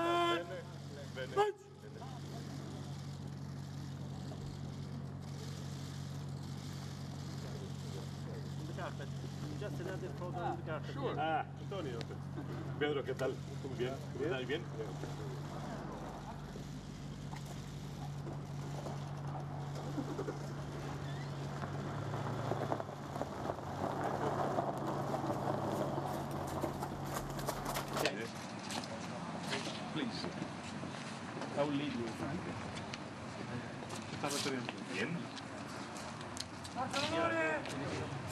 Just another photo in the carpet. Sure. Antonio. Pedro, ¿qué tal? Muy bien. ¿Estás bien? Please. I will lead you. ¿Qué estás refiriendo? Bien.